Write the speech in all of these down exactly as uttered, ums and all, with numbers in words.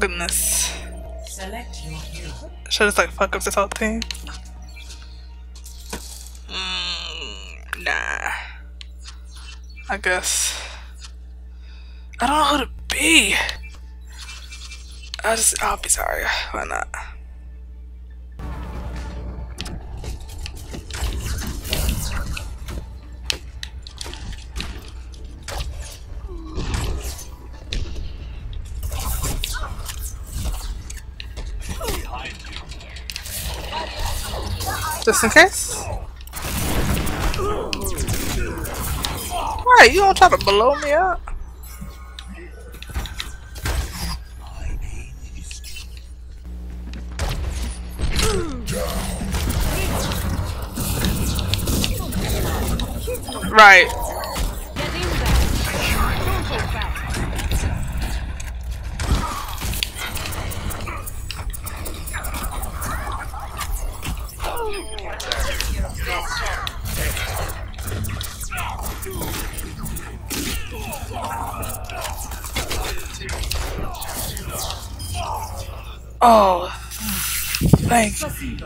goodness. Select your hero. Should I just like fuck up this whole thing? Mm, nah. I guess. I don't know who to be. I just, I'll be sorry. Why not? Just in case. Right, you don't try to blow me up. Right. Oh, thank you.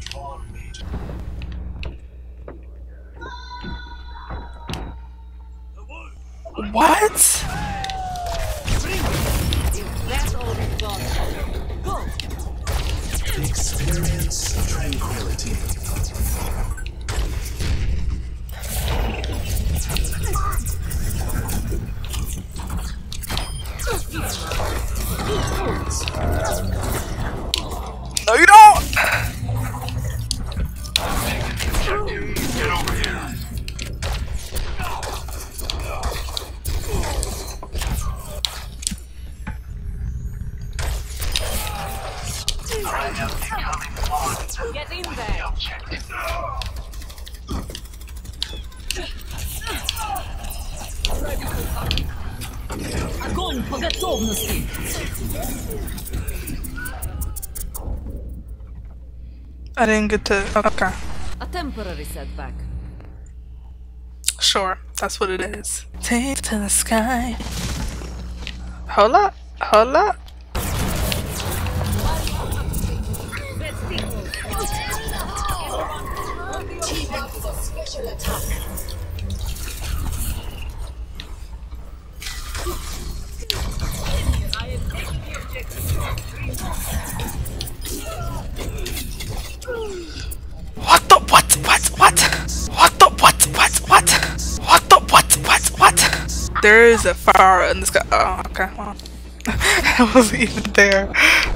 What? That's all we've got. Go. Experience tranquility. No, you don't. Get over here. Get in there. Огонь по готовности. I didn't get to. Okay. A temporary setback. Sure, that's what it is. Take to the sky. Hold up. Hold up. Special attack. What the what what what? What the what what what? What the what what what? There is a fire in this guy. Oh, okay. Well, I wasn't even there.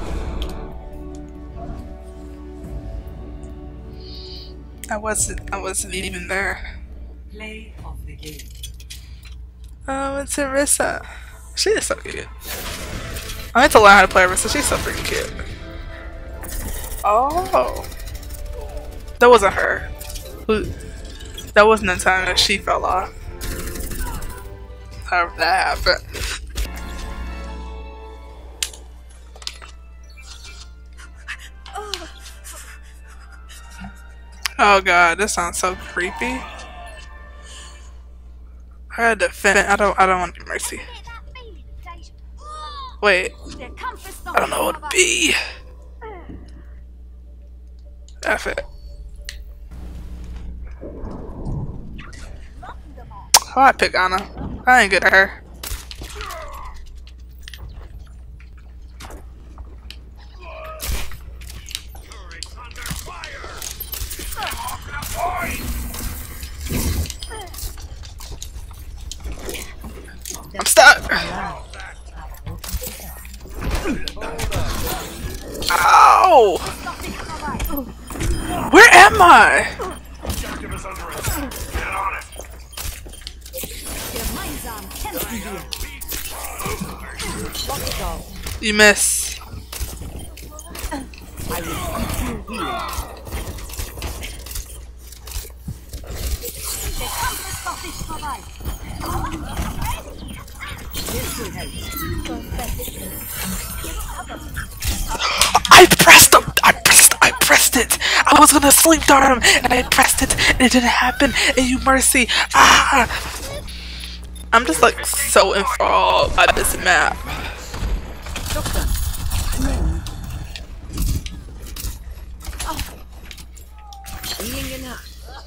I wasn't. I wasn't even there. Play of the game. Oh, it's Arissa. She is so cute. I need to learn how to play Arissa. She's so freaking cute. Oh. That wasn't her. Who? That wasn't the time that she fell off. However that happened. Oh god, this sounds so creepy. I had to defend. I don't. I don't want to be Mercy. Wait. I don't know what to be. F it. Oh, I pick Anna. I ain't good at her. I'm stuck. Ow! Where am I? Objective is under attack. Get on it. You miss. I pressed him! I pressed I pressed it! I was gonna sleep dart him and I pressed it and it didn't happen and you mercy. Ah! I'm just like so enthralled by this map. Healing enough.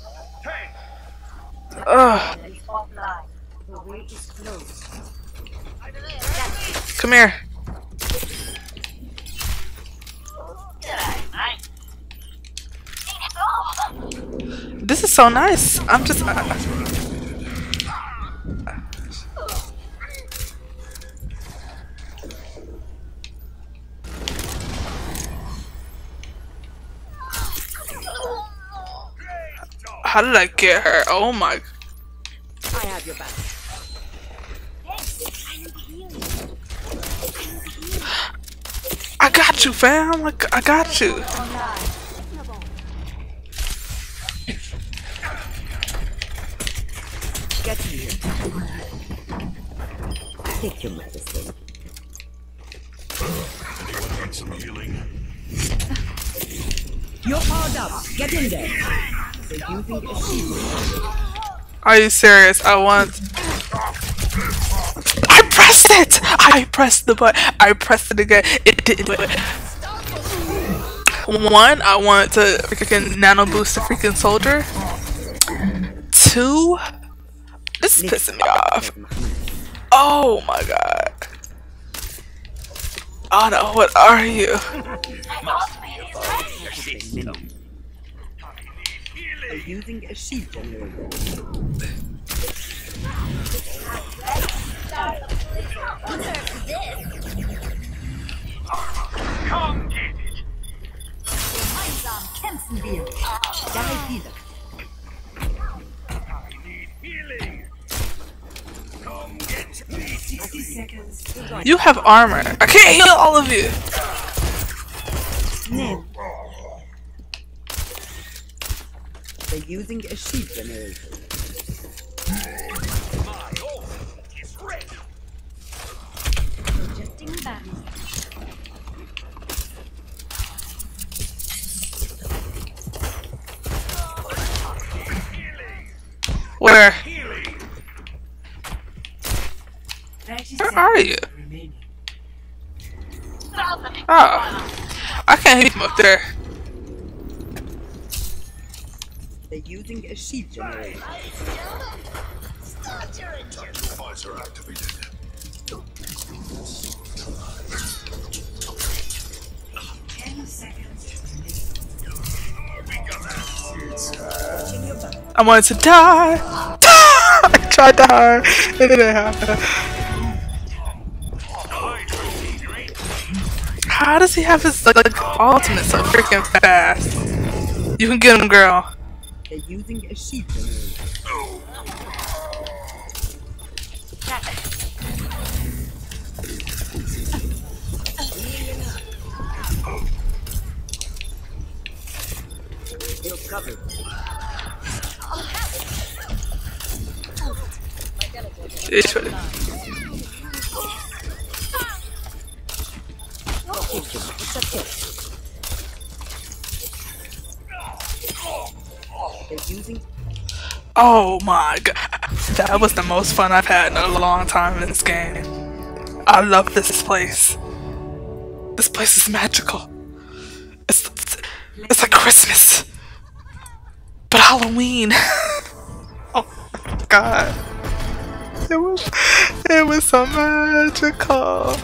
Ugh. The way is closed. Come here. This is so nice. I'm just. Uh, how did I get her? Oh my. I have your back. I got you, fam. Like, I got you. Get here. Take your medicine. Anyone need some healing? You're powered up. Get in there. They're using a shield. Are you serious? I want. I pressed it! I pressed the button. I pressed it again. It didn't do it. One, I want to freaking nano boost the freaking soldier. Two, this is pissing me off. Oh my god. Oh no, what are you? They're using a shield generator. Come get it! Die healer. I need healing! Come get me! sixty seconds. You have armor. I can't heal all of you. Ned. They're using a shield generator. My ult is ready! Adjusting back. Where? Healing! thirty Where are you? seconds remaining. Oh. I can't hit him up there. They're using a shield generator. Visor activated. ten seconds I wanted to die. I tried to hide. It didn't happen. How does he have his like, like ultimate so freaking fast? You can get him, girl. They're using a shield generator. You're covered. It's really- It's okay. They're using. Oh my god. That was the most fun I've had in a long time in this game. I love this place. This place is magical. It's, it's like Christmas. But Halloween. Oh my god. It was, it was so magical.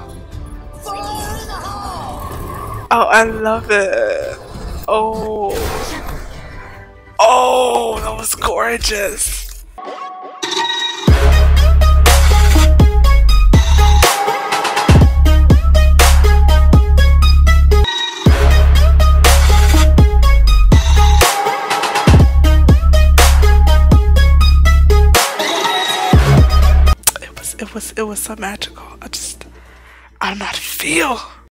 Oh, I love it. Oh. Oh, that was gorgeous. It was, it was, it was so magical. I just, I do not feel